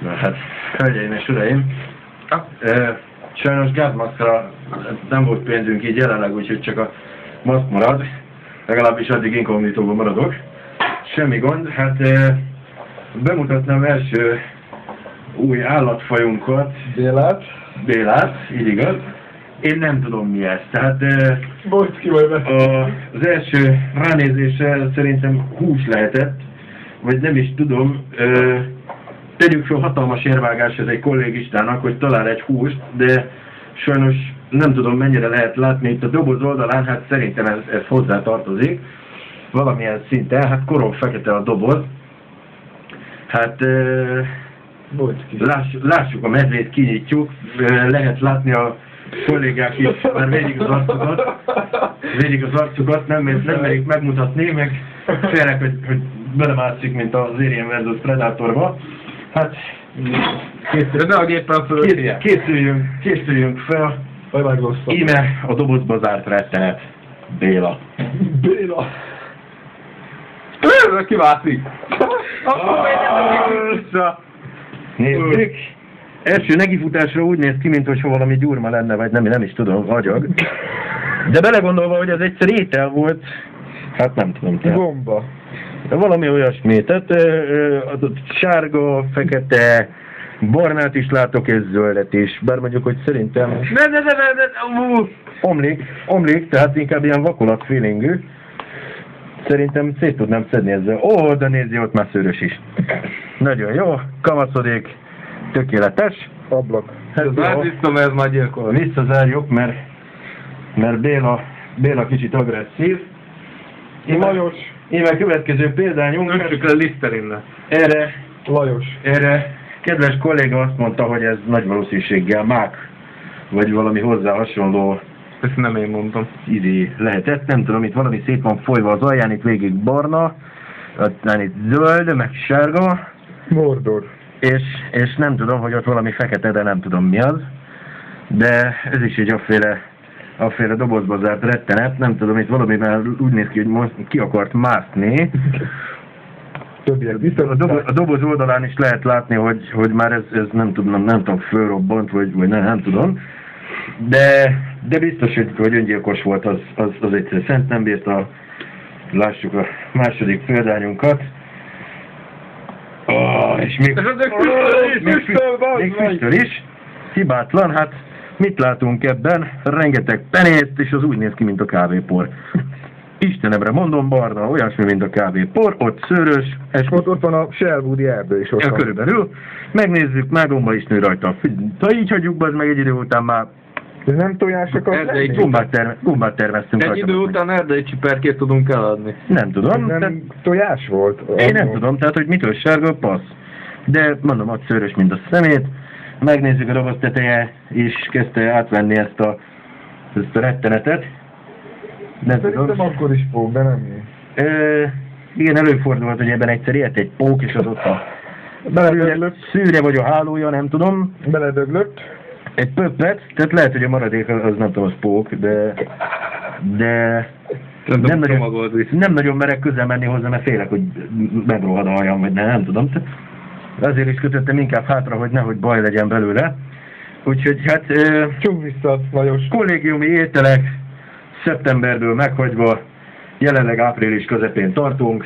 Na hát, hölgyeim és uraim, sajnos gázmaszkra nem volt pénzünk így jelenleg, úgyhogy csak a maszk marad, legalábbis addig inkognitóban maradok. Semmi gond, hát bemutatnám első új állatfajunkat. Bélát, így igaz. Én nem tudom mi ez, tehát az első ránézésre szerintem hús lehetett, vagy nem is tudom. Tegyük fel hatalmas érvágás ez egy kollégistának, hogy talál egy húst, de sajnos nem tudom mennyire lehet látni itt a doboz oldalán, hát szerintem ez hozzá tartozik valamilyen szinten, hát korom fekete a doboz. Hát lássuk a medvét, kinyitjuk, lehet látni a kollégák is, már végig az arcukat, nem merik megmutatni, meg félnek, hogy belemászik, mint az Alien vs Predatorba. Hát készüljünk fel, íme a dobozba zárt rettenet. Béla. Kivászik! Nézzük. Első negifutásra úgy néz ki, mintha valami gyurma lenne, vagy nem is tudom, agyag. De belegondolva, hogy ez egyszer étel volt, hát nem tudom. Gomba. Valami olyasmi, tehát sárga, fekete, barnát is látok, és zöldet is, bár mondjuk, hogy szerintem omlik, tehát inkább ilyen vakolat feelingű. Szerintem szét tudnám szedni ezzel. Ó, de nézzi, ott már szőrös is. Nagyon jó, kamaszodik, tökéletes. Ablak. Ez már gyilkol. Visszazárjuk, mert Béla kicsit agresszív. Lajos. Íme következő példányunk. Öntsük le Liszterinnel. Erre kedves kolléga azt mondta, hogy ez nagy valószínűséggel mák, vagy valami hozzá hasonló. Ezt nem én mondtam. Idé lehetett, nem tudom, itt valami szét van folyva az alján, itt végig barna, aztán itt zöld, meg sárga. Mordor. És nem tudom, hogy ott valami fekete, de nem tudom mi az. De ez is egy afféle dobozba zárt rettenet, nem tudom, itt valamivel úgy néz ki, hogy most ki akart mászni. A doboz oldalán is lehet látni, hogy már ez nem tudom, fölrobbant, vagy nem tudom. De biztos, hogy öngyilkos volt, az egyszer szent nem bírta. Lássuk a második példányunkat. És még füstöl is. Hibátlan, hát mit látunk ebben? Rengeteg penészt, és az úgy néz ki, mint a kávépor. Istenemre mondom, barna, olyasmi, mint a kávépor, ott szőrös. Ott van a Sherwoodi erdő is ott. Ja, körülbelül. Megnézzük, már gomba is nő rajta. Ha így hagyjuk, az meg egy idő után már... Ez nem tojásokat lenni? Gombát terveztünk. Egy idő után erdei csiperkét tudunk eladni. Nem tudom. Nem tojás volt? Én nem tudom, tehát hogy mitől sárga, passz. De mondom, ott szőrös, mint a szemét. Megnézzük, a doboz teteje is kezdte átvenni ezt a rettenetet. Szerintem akkor is pók, de nem én. Igen, előfordulhat, hogy ebben egyszer ilyet egy pók, és az ott a szűre vagy a hálója, nem tudom. Beledöglött. Egy pöppet, tehát lehet, hogy a maradék az nem tudom, az pók, de nem nagyon merek közel menni hozzá, mert félek, hogy megrohad a hajam, vagy nem tudom. Azért is kötöttem inkább hátra, hogy nehogy baj legyen belőle. Úgyhogy hát... Csukd vissza, Lajos. Kollégiumi ételek szeptemberből meghagyva, jelenleg április közepén tartunk.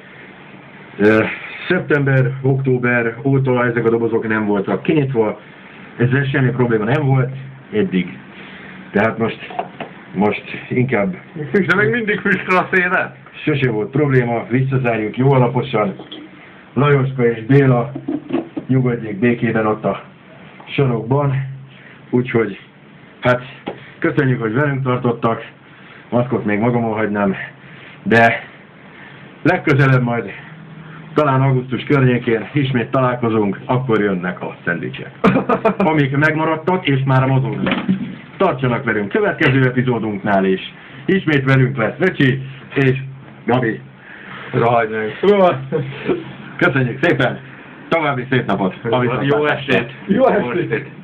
Szeptember, október óta ezek a dobozok nem voltak kinyitva, ezzel semmi probléma nem volt eddig. Tehát most inkább... De még mindig füstöl a széle? Sose volt probléma, visszazárjuk jó alaposan. Lajoska és Béla nyugodjék békében ott a sarokban. Úgyhogy, hát köszönjük, hogy velünk tartottak. Maszkot még magamon hagynám, de legközelebb majd, talán augusztus környékén ismét találkozunk, akkor jönnek a szendvicsek. Amik megmaradtak, és már mozognak. Tartsanak velünk következő epizódunknál is. Ismét velünk lesz Vecsi és Gabi. Köszönjük szépen! További szép napot! Jó estét! Jó estét!